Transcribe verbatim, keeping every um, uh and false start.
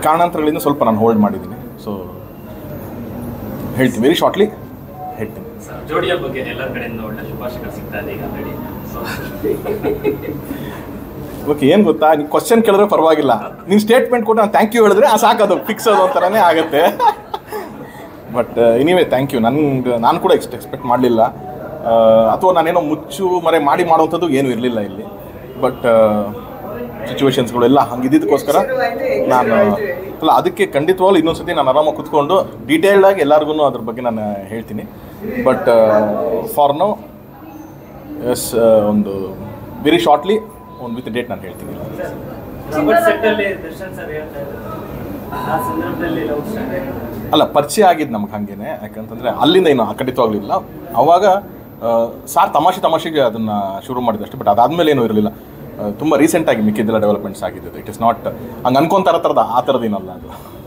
ಕಾರಣಾಂತರಗಳಿಂದ ಸ್ವಲ್ಪ ನಾನು ಹೋಲ್ಡ್ ಮಾಡಿದ್ದೀನಿ. ಸೊ ಹೇಳ್ತೀನಿ ವೆರಿ ಶಾರ್ಟ್ಲಿ ಹೇಳ್ತೀನಿ. ಜೋಡಿಯ ಬಗ್ಗೆ ಎಲ್ಲರ ಕಡೆಯಿಂದ ಒಳ್ಳೆ ಶುಭಾಶಯಗಳು ಸಿಗ್ತಾ ಇದೆ ಈಗ ಆಲ್ರೆಡಿ. ಓಕೆ, ಏನು ಗೊತ್ತಾ, ನೀವು ಕ್ವಶನ್ ಕೇಳಿದ್ರೆ ಪರವಾಗಿಲ್ಲ, ನೀವು ಸ್ಟೇಟ್ಮೆಂಟ್ ಕೊಟ್ಟು ನಾನು ಥ್ಯಾಂಕ್ ಯು ಹೇಳಿದ್ರೆ ಆ ಸಾಕೋದು ಫಿಕ್ಸ್ ಅದು ಒಂಥರನೇ ಆಗುತ್ತೆ. But anyway thank you. ನನ್ಗೆ ನಾನು ಕೂಡ ಇಷ್ಟು ಎಕ್ಸ್ಪೆಕ್ಟ್ ಮಾಡಲಿಲ್ಲ, ಅಥವಾ ನಾನೇನೋ ಮುಚ್ಚು ಮರೆ ಮಾಡಿ ಮಾಡೋವಂಥದ್ದು ಏನೂ ಇರಲಿಲ್ಲ ಇಲ್ಲಿ. ಬಟ್ ಸಿಚುವೇಶನ್ಸ್ಗಳೆಲ್ಲ ಹಂಗಿದ್ದಕ್ಕೋಸ್ಕರ ನಾನು ಅಲ್ಲ, ಅದಕ್ಕೆ ಖಂಡಿತವಾಗ್ಲೂ ಇನ್ನೊಂದು ಸತಿ ನಾನು ಆರಾಮಾಗಿ ಕೂತ್ಕೊಂಡು ಡೀಟೇಲ್ಡಾಗಿ ಎಲ್ಲರಿಗೂ ಅದ್ರ ಬಗ್ಗೆ ನಾನು ಹೇಳ್ತೀನಿ. ಬಟ್ ಫಾರ್ ನೌ ಎಸ್, ಒಂದು ವೆರಿ ಶಾರ್ಟ್ಲಿ ಒಂದು ವಿತ್ ಡೇಟ್ ನಾನು ಹೇಳ್ತೀನಿ. ಅಲ್ಲ, ಪರಿಚಯ ಆಗಿದ್ದು ನಮ್ಗೆ ಹಾಗೇನೆ, ಯಾಕಂತಂದರೆ ಅಲ್ಲಿಂದ ಏನು ಖಂಡಿತವಾಗ್ಲಿಲ್ಲ. ಅವಾಗ ಸಾರ್ ತಮಾಷೆ ತಮಾಷೆಗೆ ಅದನ್ನು ಶುರು ಮಾಡಿದೆ ಅಷ್ಟೇ. ಬಟ್ ಅದಾದಮೇಲೆ ಏನೂ ಇರಲಿಲ್ಲ. ತುಂಬ ರೀಸೆಂಟಾಗಿ ಮಿಕ್ಕಿದ್ದೆಲ್ಲ ಡೆವಲಪ್ಮೆಂಟ್ಸ್ ಆಗಿದ್ದು. ಇಟ್ ಇಸ್ ನಾಟ್ ಹಂಗೆ ಅನ್ಕೊಂತಾರ ಥರದ ಆ ಥರದ್ದೇನಲ್ಲ ಅದು.